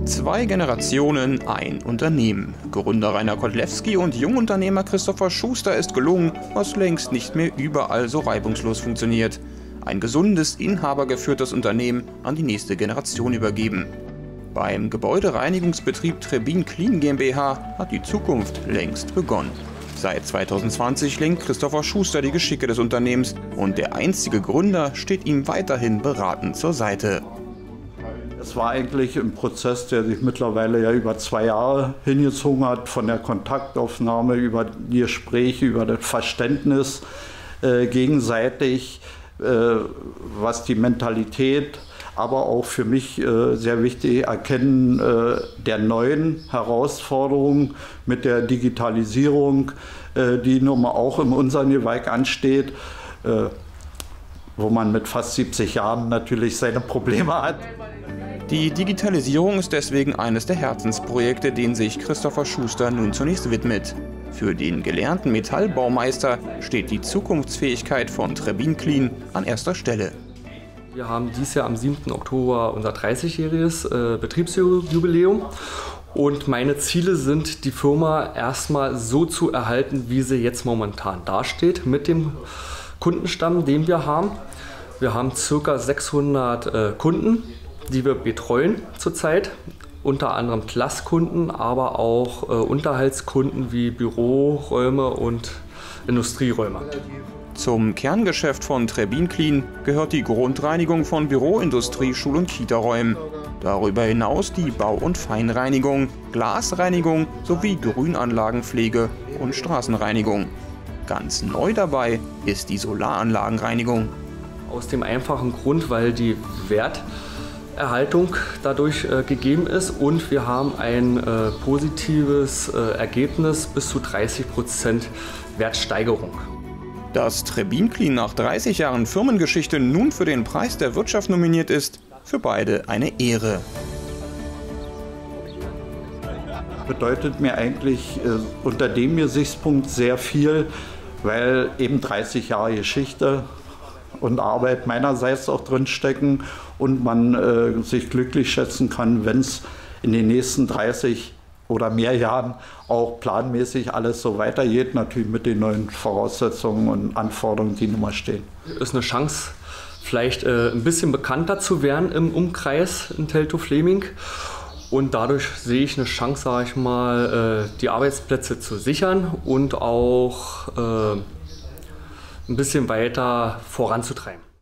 Zwei Generationen, ein Unternehmen. Gründer Rainer Kottlewski und Jungunternehmer Christopher Schuster ist gelungen, was längst nicht mehr überall so reibungslos funktioniert. Ein gesundes, inhabergeführtes Unternehmen an die nächste Generation übergeben. Beim Gebäudereinigungsbetrieb Trebin Clean GmbH hat die Zukunft längst begonnen. Seit 2020 lenkt Christopher Schuster die Geschicke des Unternehmens und der einzige Gründer steht ihm weiterhin beratend zur Seite. Es war eigentlich ein Prozess, der sich mittlerweile ja über 2 Jahre hingezogen hat, von der Kontaktaufnahme über die Gespräche, über das Verständnis gegenseitig, was die Mentalität, aber auch für mich sehr wichtig, Erkennen der neuen Herausforderungen mit der Digitalisierung, die nun mal auch in unserem Gewerk ansteht, wo man mit fast 70 Jahren natürlich seine Probleme hat. Die Digitalisierung ist deswegen eines der Herzensprojekte, denen sich Christopher Schuster nun zunächst widmet. Für den gelernten Metallbaumeister steht die Zukunftsfähigkeit von Trebin Clean an erster Stelle. Wir haben dieses Jahr am 7. Oktober unser 30-jähriges Betriebsjubiläum. Und meine Ziele sind, die Firma erstmal so zu erhalten, wie sie jetzt momentan dasteht, mit dem Kundenstamm, den wir haben. Wir haben ca. 600 Kunden, die wir betreuen zurzeit. Unter anderem Klasskunden, aber auch Unterhaltskunden wie Büroräume und Industrieräume. Zum Kerngeschäft von Trebin Clean gehört die Grundreinigung von Büro-, Industrie-, Schul- und Kita-Räumen. Darüber hinaus die Bau- und Feinreinigung, Glasreinigung sowie Grünanlagenpflege und Straßenreinigung. Ganz neu dabei ist die Solaranlagenreinigung. Aus dem einfachen Grund, weil die Werterhaltung dadurch gegeben ist und wir haben ein positives Ergebnis bis zu 30% Wertsteigerung. Dass Trebin Clean nach 30 Jahren Firmengeschichte nun für den Preis der Wirtschaft nominiert ist, für beide eine Ehre. Bedeutet mir eigentlich unter dem Gesichtspunkt sehr viel, weil eben 30 Jahre Geschichte und Arbeit meinerseits auch drinstecken und man sich glücklich schätzen kann, wenn es in den nächsten 30 oder mehr Jahren auch planmäßig alles so weitergeht, natürlich mit den neuen Voraussetzungen und Anforderungen, die nun mal stehen. Ist eine Chance, vielleicht ein bisschen bekannter zu werden im Umkreis in Teltow-Fläming. Und dadurch sehe ich eine Chance, sage ich mal, die Arbeitsplätze zu sichern und auch ein bisschen weiter voranzutreiben.